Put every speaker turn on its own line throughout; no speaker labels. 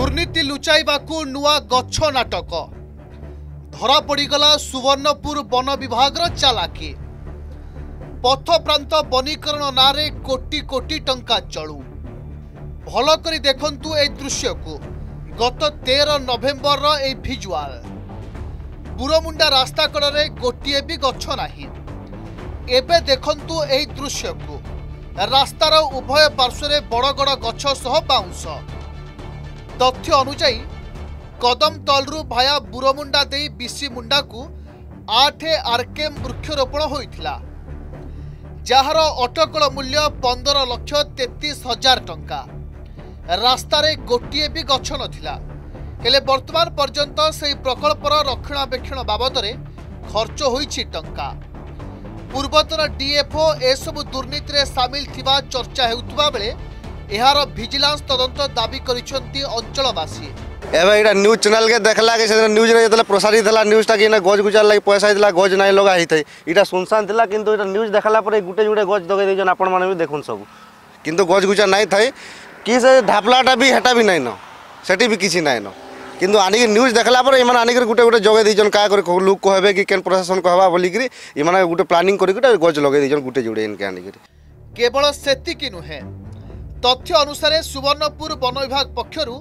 दुर्नीति लुचाइबाकू नुआ गछ नाटक धरा पड़गला सुवर्णपुर वन विभाग चालाकी पथ प्रांत वनीकरण नारे कोटी कोटी टंका चलू भल करी देखंतु ए दृश्य को गत 13 नवेम्बर ए भिजुआल बुरमुंडा रास्ता कड़े गोटे भी गछ नाही एबे देखंतु ए दृश्य को रास्तार उभय पार्श्व बड़ गछ सह बाउंस तथ्य अनुसार कदमतलू भाया बुरमुंडा दे बिसी मुंडा को 8 आरकेएम वृक्षरोपण होइथिला जार अटकल मूल्य 15,33,000 टंका रास्तार गोटे भी गछ नथिला हेले वर्तमान पर्यंत से प्रकल्पर रक्षणाबेक्षण बाबद खर्च होइछि टंका पूर्वतन डीएफओ एसबु दुर्नीति रे सामिल थिबा चर्चा हेउतबा बेले एहार विजिलेंस तदंत दाबी करिसेंती अंचलवासी
एवं इटा न्यूज चैनल के देखला के से न्यूज रे जतले प्रसारित हला न्यूज टा कि ना गज गुजार लागि पैसा दिला गज नाही लगा हितै इटा सुनसान थिला किंतु इटा न्यूज देखला परे गुटे जुडे गज दगे देजन आपण माने भी देखुन सब किंतु गज गुजार नाही थाई कि से ढापलाटा भी हेटा भी नाही न सेठी भी किछि नाही न किंतु आनी न्यूज देखला पर इमान आनी गुटे गुटे जगे देजन का कर लोक कहबे कि केन प्रशासन कहबा बोली कि इमान गुटे प्लानिंग करि गुटे गज लगे देजन गुटे जुडे इनके आनी
केवल सेति कि नुहे तथ्य अनुसार सुवर्णपुर वन विभाग पक्षरु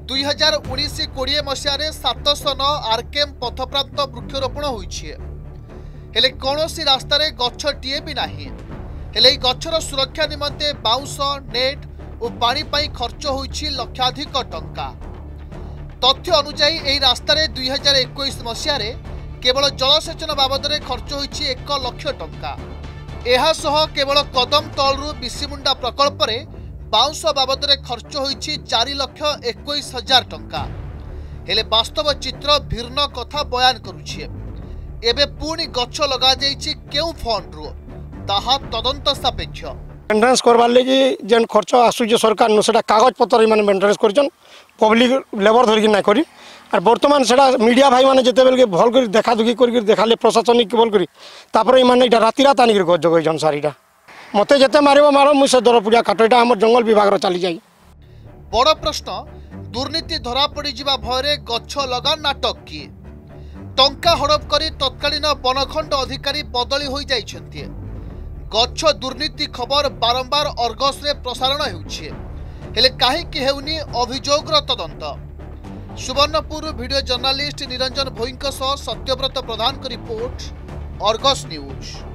2019-20 मसीह 709 आरकेएम पथप्रांत वृक्षरोपण होइछे हेले कोनोसी रास्तारे गछटिए भी नाही हेले गछर सुरक्षा निमंते बाउंस नेट और पानी पाई खर्च होइछि लक्षाधिक टंका तथ्य अनुसार एही रास्तारे 2021 मसीह केवल जलसेचन बाबद खर्च होइछि 1 लाख टंका एहा सह केवल कदमतलू बिसीमुंडा प्रकल्प रे बाउंस बाबद खर्च होइछि 4,21,000 टंका हेले वास्तव चित्र भिन्न कथा बयान करुछि एबे पुणी गछ लगा जाइछि केउ फंड रो ताहा तदंत सापेक्ष
मेंटेनेंस करबार लागि जेन खर्च आसु जे सरकार न सेटा कागज पत्र माने मेंटेनेंस करजन पब्लिक लेबर धरि ना करी और वर्तमान सेटा मीडिया भाई माने जते बेल के भल करी देखा दुखी करी देखाले प्रशासनिक बोल करी तापर माने इटा राति रात आनी गज जगैजन सारीटा मते जते मारिबो मारो मु से दर पुडिया काटो इटा हमर जंगल विभाग रो चली जाई
बड़ प्रश्न दुर्नीति धरा पड़ी जिबा भयरे गछ लगा नाटक की टंका हड़प करी तत्कालीन वनखंड अधिकारी बदली होई जाइछन्ती गछ दुर्नीति खबर बारंबार अर्गस रे प्रसारण हेउछि हेले काहे कि हेउनी अभियोग रो तदंत सुवर्णपुर वीडियो जर्नलिस्ट निरंजन भोईंक सह सत्यव्रत प्रधान को रिपोर्ट अर्गस न्यूज।